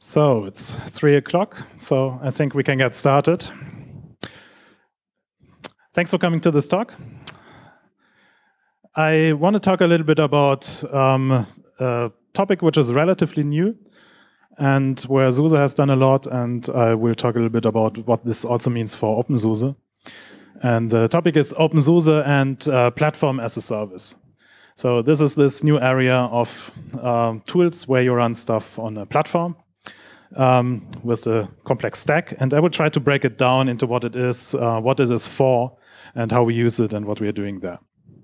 So it's 3 o'clock, so I think we can get started. Thanks for coming to this talk. I want to talk a little bit about a topic which is relatively new and where SUSE has done a lot, and I will talk a little bit about what this also means for OpenSUSE. And the topic is OpenSUSE and platform as a service. So this is this new area of tools where you run stuff on a platform with a complex stack. And I will try to break it down into what it is for, and how we use it and what we are doing there.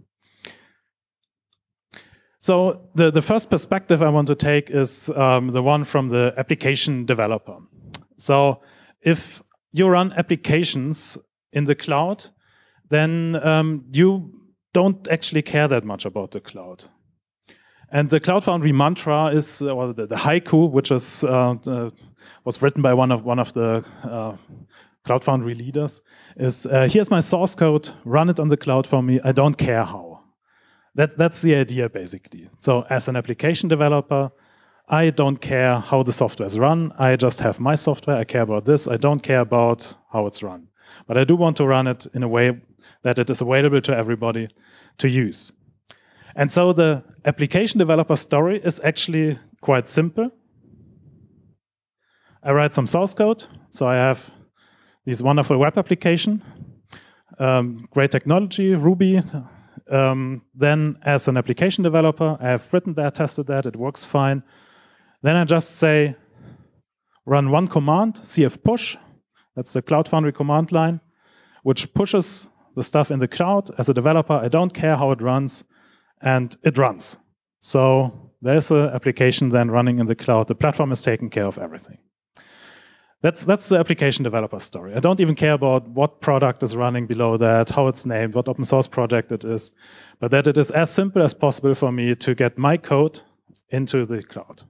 So the first perspective I want to take is the one from the application developer. So if you run applications in the cloud, then you don't actually care that much about the cloud. And the Cloud Foundry mantra is, or the haiku, which is was written by one of the Cloud Foundry leaders, is here's my source code, run it on the cloud for me, I don't care how. That's the idea, basically. So as an application developer, I don't care how the software is run, I just have my software, I care about this, I don't care about how it's run. But I do want to run it in a way that it is available to everybody to use. And so the application developer story is actually quite simple. I write some source code, so I have this wonderful web application, great technology, Ruby. Then as an application developer, I have written that, tested that, it works fine. Then I just say, run one command, cfpush, that's the Cloud Foundry command line, which pushes the stuff in the cloud. As a developer, I don't care how it runs, and it runs. So there's an application then running in the cloud. The platform is taking care of everything. That's the application developer story. I don't even care about what product is running below that, how it's named, what open source project it is, but that it is as simple as possible for me to get my code into the cloud.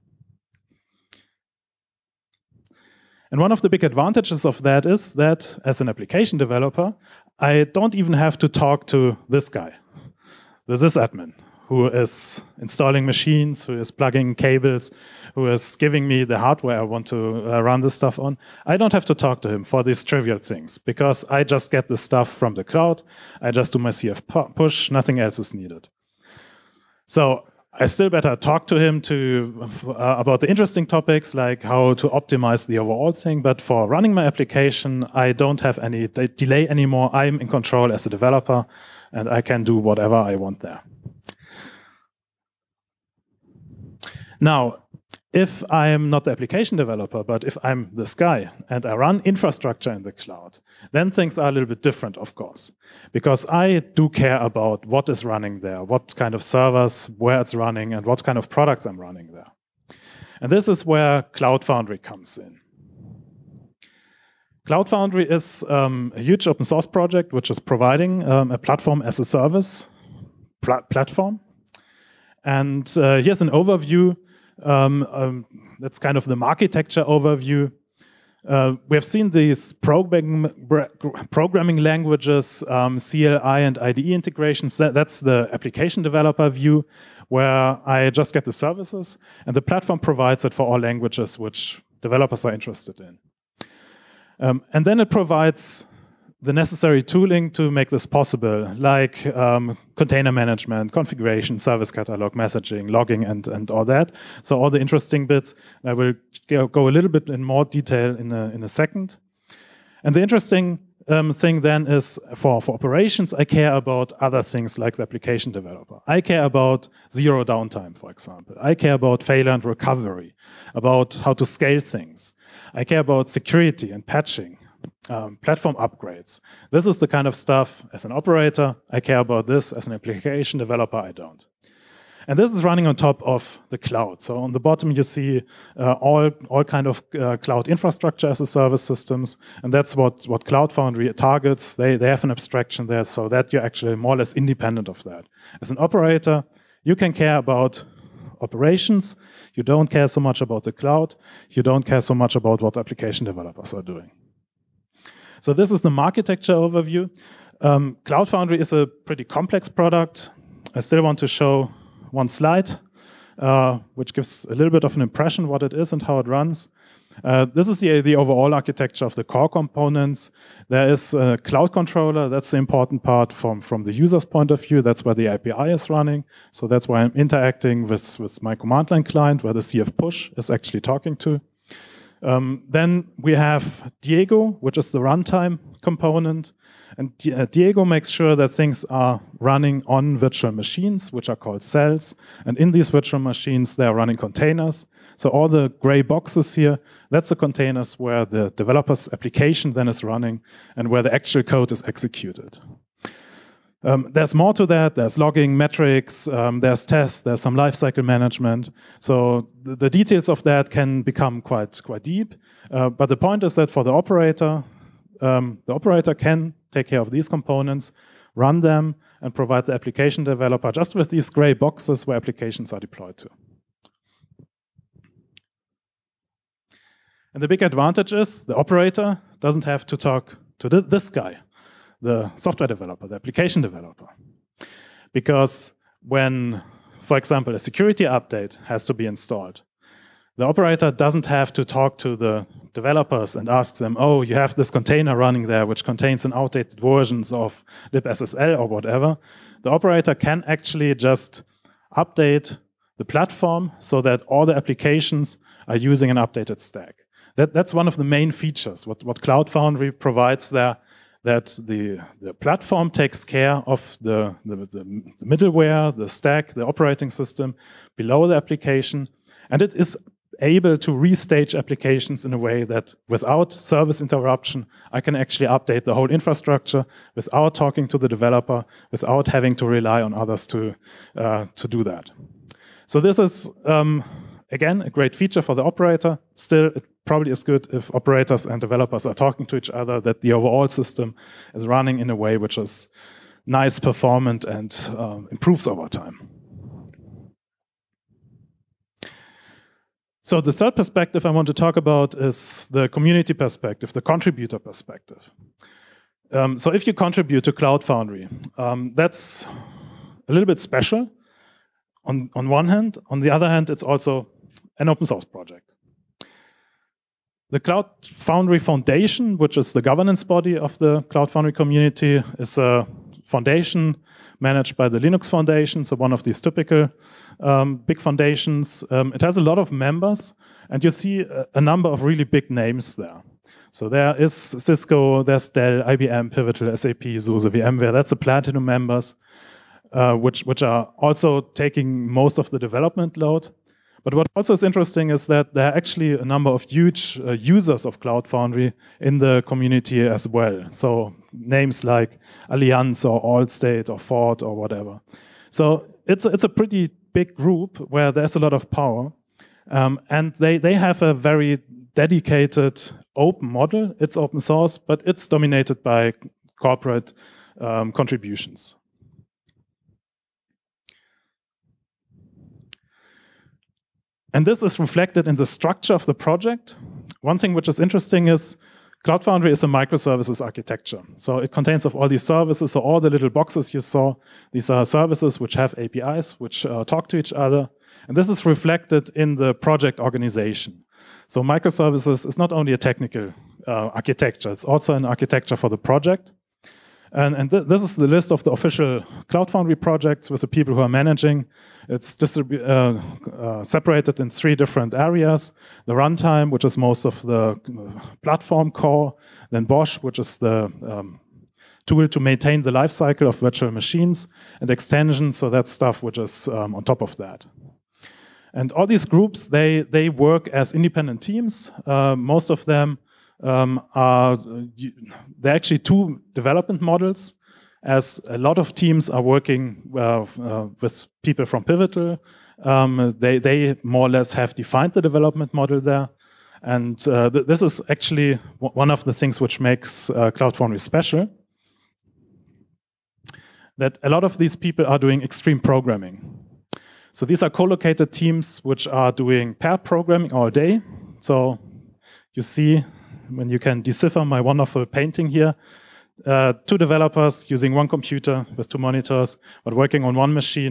And one of the big advantages of that is that as an application developer, I don't even have to talk to this guy, the sysadmin, who is installing machines, who is plugging cables, who is giving me the hardware I want to run this stuff on. I don't have to talk to him for these trivial things, because I just get the stuff from the cloud, I just do my cf push, nothing else is needed. So I still better talk to him about the interesting topics, like how to optimize the overall thing, but for running my application, I don't have any delay anymore. I'm in control as a developer, and I can do whatever I want there. Now, if I'm not the application developer, but if I'm this guy and I run infrastructure in the cloud, then things are a little bit different, of course, because I do care about what is running there, what kind of servers, where it's running, and what kind of products I'm running there. And this is where Cloud Foundry comes in. Cloud Foundry is a huge open source project which is providing a platform as a service platform. And here's an overview. That's kind of the architecture overview. We have seen these programming languages, CLI and IDE integrations. That's the application developer view, where I just get the services, and the platform provides it for all languages which developers are interested in. And then it provides the necessary tooling to make this possible, like container management, configuration, service catalog, messaging, logging, and all that. So all the interesting bits. I will go a little bit in more detail in a second. And the interesting thing then is for operations, I care about other things like the application developer. I care about zero downtime, for example. I care about failure and recovery, about how to scale things. I care about security and patching. Platform upgrades. This is the kind of stuff, as an operator, I care about this. As an application developer, I don't. And this is running on top of the cloud. So on the bottom, you see all kind of cloud infrastructure as a service systems. And that's what Cloud Foundry targets. They have an abstraction there so that you're actually more or less independent of that. As an operator, you can care about operations. You don't care so much about the cloud. You don't care so much about what application developers are doing. So this is the architecture overview. Cloud Foundry is a pretty complex product. I still want to show one slide which gives a little bit of an impression what it is and how it runs. This is the overall architecture of the core components. There is a cloud controller. That's the important part from the user's point of view. That's where the API is running. So that's why I'm interacting with my command line client, where the CF push is actually talking to. Then we have Diego, which is the runtime component. And Diego makes sure that things are running on virtual machines, which are called cells. And in these virtual machines, they are running containers. So all the gray boxes here, that's the containers where the developer's application then is running and where the actual code is executed. There's more to that. There's logging, metrics, there's tests, there's some lifecycle management. So the details of that can become quite deep. But the point is that for the operator can take care of these components, run them, and provide the application developer just with these gray boxes where applications are deployed to. And the big advantage is the operator doesn't have to talk to this guy, the software developer, the application developer. Because when, for example, a security update has to be installed, the operator doesn't have to talk to the developers and ask them, oh, you have this container running there which contains an outdated versions of libSSL or whatever. The operator can actually just update the platform so that all the applications are using an updated stack. That's one of the main features, what Cloud Foundry provides there, that the platform takes care of the middleware, the stack, the operating system below the application, and it is able to restage applications in a way that without service interruption, I can actually update the whole infrastructure without talking to the developer, without having to rely on others to do that. So this is, again, a great feature for the operator. Still, it probably is good if operators and developers are talking to each other, that the overall system is running in a way which is nice, performant, and improves over time. So the third perspective I want to talk about is the community perspective, the contributor perspective. So if you contribute to Cloud Foundry, that's a little bit special on one hand. On the other hand, it's also an open source project. The Cloud Foundry Foundation, which is the governance body of the Cloud Foundry community, is a foundation managed by the Linux Foundation, so one of these typical big foundations. It has a lot of members, and you see a number of really big names there. So there is Cisco, there's Dell, IBM, Pivotal, SAP, SUSE, VMware. That's the Platinum members, which are also taking most of the development load. But what also is interesting is that there are actually a number of huge users of Cloud Foundry in the community as well. So names like Allianz or Allstate or Ford or whatever. So it's a pretty big group where there's a lot of power. And they have a very dedicated open model. It's open source, but it's dominated by corporate contributions. And this is reflected in the structure of the project. One thing which is interesting is Cloud Foundry is a microservices architecture. So it contains of all these services, so all the little boxes you saw, these are services which have APIs, which talk to each other. And this is reflected in the project organization. So microservices is not only a technical architecture, it's also an architecture for the project. And this is the list of the official Cloud Foundry projects with the people who are managing. It's separated in 3 different areas. The runtime, which is most of the platform core. Then BOSH, which is the tool to maintain the lifecycle of virtual machines. And extensions, so that's stuff which is on top of that. And all these groups, they work as independent teams. Most of them there are actually 2 development models, as a lot of teams are working with people from Pivotal. They more or less have defined the development model there. And this is actually one of the things which makes Cloud Foundry special, that a lot of these people are doing extreme programming. So these are co-located teams which are doing pair programming all day. So you see, when you can decipher my wonderful painting here, 2 developers using 1 computer with 2 monitors, but working on 1 machine.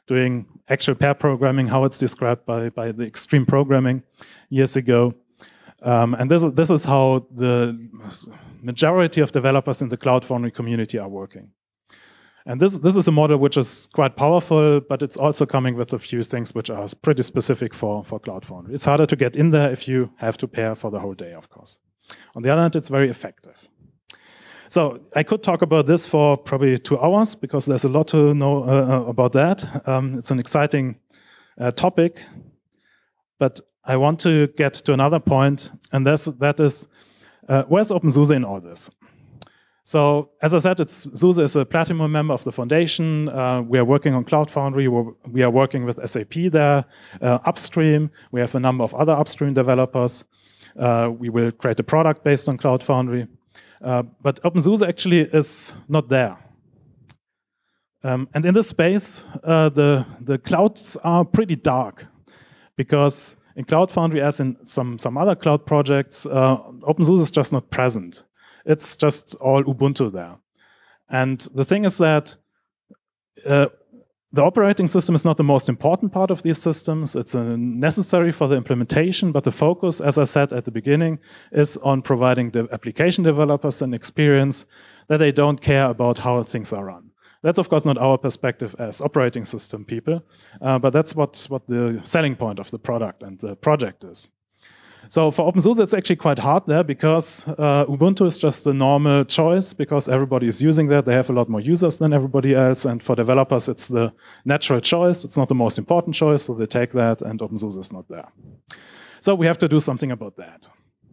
doing actual pair programming, how it's described by the extreme programming years ago. And this is how the majority of developers in the Cloud Foundry community are working. And this is a model which is quite powerful, but it's also coming with a few things which are pretty specific for Cloud Foundry. It's harder to get in there if you have to pair for the whole day, of course. On the other hand, it's very effective. So I could talk about this for probably 2 hours because there's a lot to know about that. It's an exciting topic, but I want to get to another point, and that is where's OpenSUSE in all this? So, as I said, SUSE is a platinum member of the foundation. We are working on Cloud Foundry. We are working with SAP there, upstream. We have a number of other upstream developers. We will create a product based on Cloud Foundry. But OpenSUSE actually is not there. And in this space, the clouds are pretty dark because in Cloud Foundry, as in some other cloud projects, OpenSUSE is just not present. It's just all Ubuntu there. And the thing is that the operating system is not the most important part of these systems. It's necessary for the implementation, but the focus, as I said at the beginning, is on providing the application developers an experience that they don't care about how things are run. That's, of course, not our perspective as operating system people, but that's what the selling point of the product and the project is. So for OpenSUSE, it's actually quite hard there because Ubuntu is just the normal choice because everybody is using that. They have a lot more users than everybody else. And for developers, it's the natural choice. It's not the most important choice, so they take that, and OpenSUSE is not there. So we have to do something about that.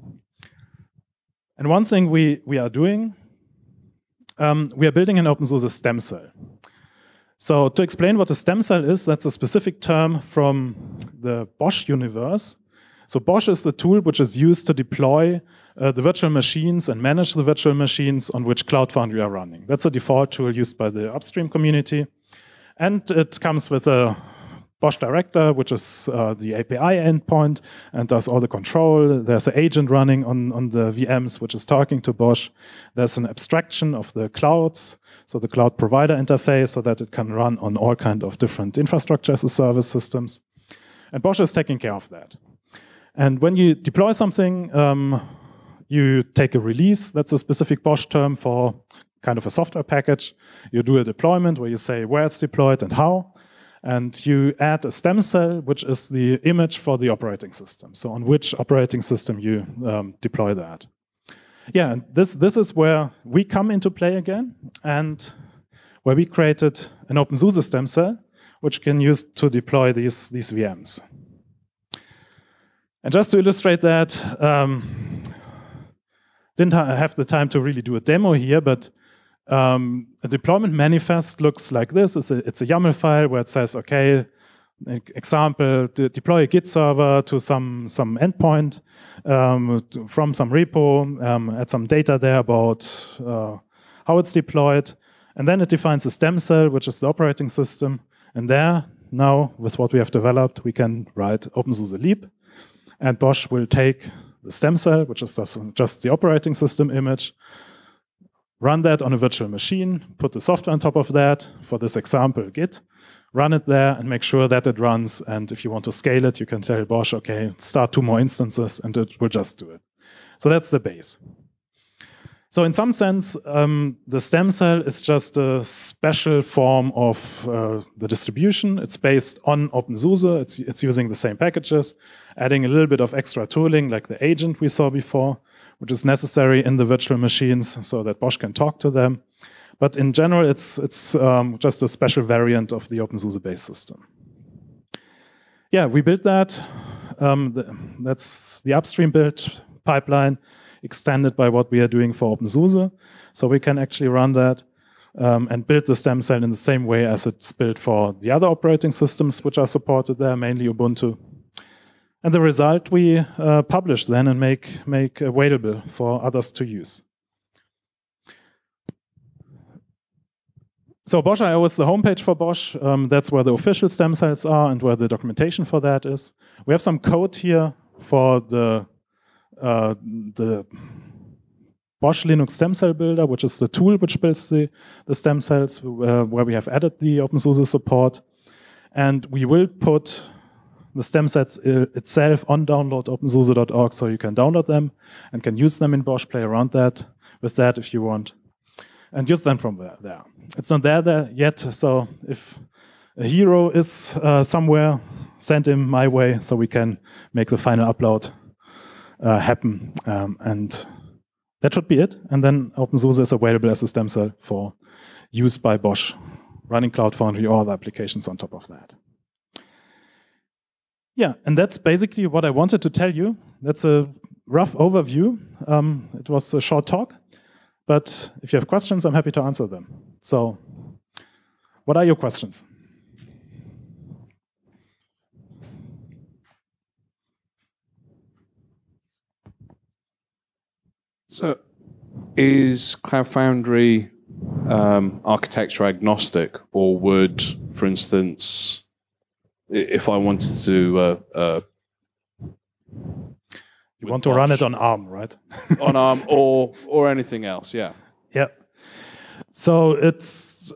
And one thing we are doing, we are building an OpenSUSE stem cell. So to explain what a stem cell is, that's a specific term from the BOSH universe. So BOSH is the tool which is used to deploy the virtual machines and manage the virtual machines on which Cloud Foundry are running. That's a default tool used by the upstream community. And it comes with a BOSH director, which is the API endpoint and does all the control. There's an agent running on the VMs, which is talking to BOSH. There's an abstraction of the clouds, so the cloud provider interface, so that it can run on all kinds of different infrastructure as a service systems. And BOSH is taking care of that. And when you deploy something, you take a release. That's a specific BOSH term for kind of a software package. You do a deployment where you say where it's deployed and how. And you add a stem cell, which is the image for the operating system. So on which operating system you deploy that. Yeah, and this is where we come into play again, and where we created an OpenSUSE stem cell, which can use to deploy these VMs. And just to illustrate that, didn't have the time to really do a demo here, but a deployment manifest looks like this. It's a YAML file where it says, okay, example, deploy a Git server to some endpoint from some repo, add some data there about how it's deployed. And then it defines a stem cell, which is the operating system. And there, now, with what we have developed, we can write OpenSUSE Leap. And BOSH will take the stem cell, which is just the operating system image, run that on a virtual machine, put the software on top of that, for this example, Git, run it there and make sure that it runs. And if you want to scale it, you can tell BOSH, okay, start 2 more instances, and it will just do it. So that's the base. So in some sense, the stem cell is just a special form of the distribution. It's based on OpenSUSE. It's using the same packages, adding a little bit of extra tooling like the agent we saw before, which is necessary in the virtual machines so that BOSH can talk to them. But in general, it's just a special variant of the OpenSUSE-based system. Yeah, we built that. That's the upstream build pipeline, extended by what we are doing for OpenSUSE. So we can actually run that and build the stem cell in the same way as it's built for the other operating systems which are supported there, mainly Ubuntu. And the result we publish then and make available for others to use. So BOSH.io is the homepage for BOSH. That's where the official stem cells are and where the documentation for that is. We have some code here for the BOSH Linux Stem Cell Builder, which is the tool which builds the stem cells, where we have added the OpenSUSE support. And we will put the stem sets itself on download.opensuse.org, so you can download them and can use them in Bosch, play around with that if you want, and use them from there. It's not there yet, so if a hero is somewhere, send him my way so we can make the final upload happen. And that should be it. And then OpenSUSE is available as a stem cell for use by Bosch, running Cloud Foundry or other applications on top of that. Yeah, and that's basically what I wanted to tell you. That's a rough overview. It was a short talk, but if you have questions, I'm happy to answer them. So, what are your questions? So, is Cloud Foundry architecture agnostic, or would, for instance, if I wanted to you want to run it on ARM, right? On ARM or anything else, yeah. Yeah. So it's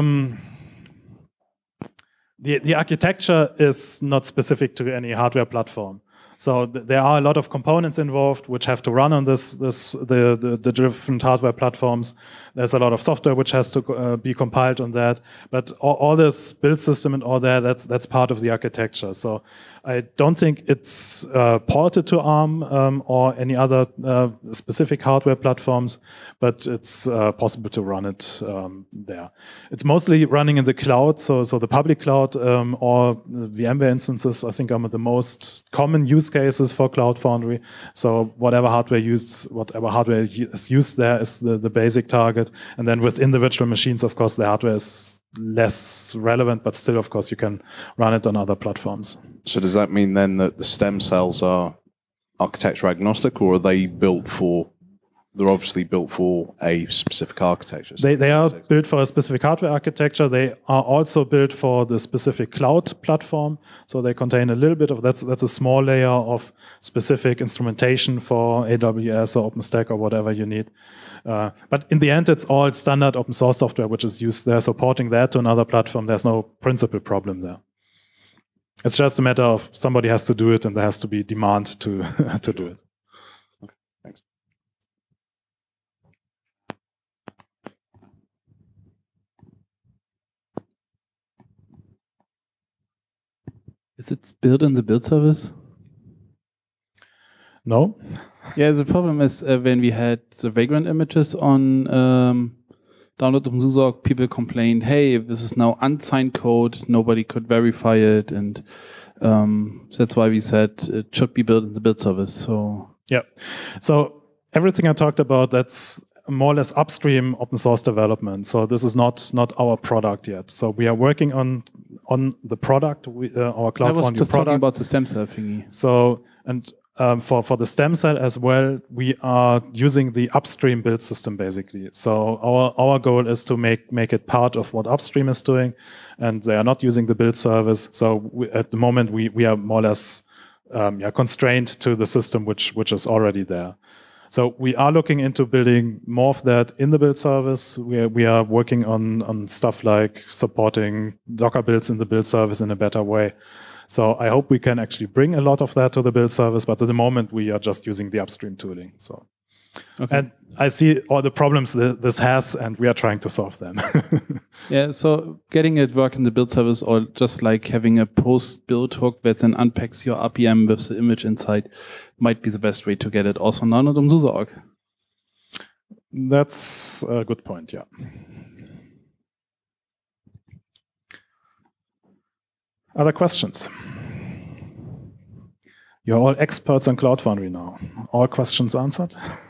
the architecture is not specific to any hardware platform. So there are a lot of components involved which have to run on the different hardware platforms. There's a lot of software which has to be compiled on that. But all this build system and all that, that's part of the architecture. So I don't think it's ported to ARM or any other specific hardware platforms, but it's possible to run it there. It's mostly running in the cloud, so the public cloud or VMware instances, I think, are the most common use cases for Cloud Foundry. So whatever hardware is used there is the basic target. And then within the virtual machines, of course, the hardware is less relevant, but still, of course, you can run it on other platforms. So does that mean then that the stem cells are architecture agnostic, or are they built for? They're obviously built for a specific architecture. They are built for a specific hardware architecture. They are also built for the specific cloud platform. So they contain a little bit of that's a small layer of specific instrumentation for AWS or OpenStack or whatever you need. But in the end, it's all standard open source software which is used there. So porting that to another platform, there's no principal problem there. It's just a matter of somebody has to do it, and there has to be demand to to do it. Okay, thanks. Is it built in the build service? No. Yeah, the problem is when we had the Vagrant images on download OpenSUSE, people complained, hey, this is now unsigned code, nobody could verify it, and that's why we said it should be built in the build service. So yeah, so everything I talked about, that's more or less upstream open source development. So this is not our product yet. So we are working on the product, our Cloud Foundry product. I was just talking about the stem cell thingy. So, and for the stem cell as well, we are using the upstream build system basically. So our goal is to make it part of what upstream is doing, and they are not using the build service. So at the moment we are more or less constrained to the system which is already there. So we are looking into building more of that in the build service. We are working on stuff like supporting Docker builds in the build service in a better way. So I hope we can actually bring a lot of that to the build service, but at the moment we are just using the upstream tooling. So, okay. And I see all the problems this has, and we are trying to solve them. Yeah, so getting it work in the build service, or just like having a post-build hook that then unpacks your RPM with the image inside, might be the best way to get it also now on SUSE.org. That's a good point, yeah. Other questions? You're all experts on Cloud Foundry now. All questions answered?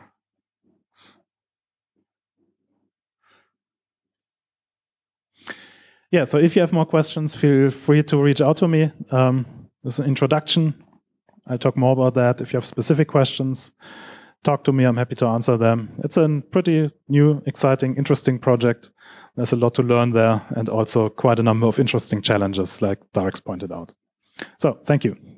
Yeah, so if you have more questions, feel free to reach out to me. This is an introduction. I'll talk more about that. If you have specific questions, talk to me. I'm happy to answer them. It's a pretty new, exciting, interesting project. There's a lot to learn there, and also quite a number of interesting challenges, like Darex pointed out. So, thank you.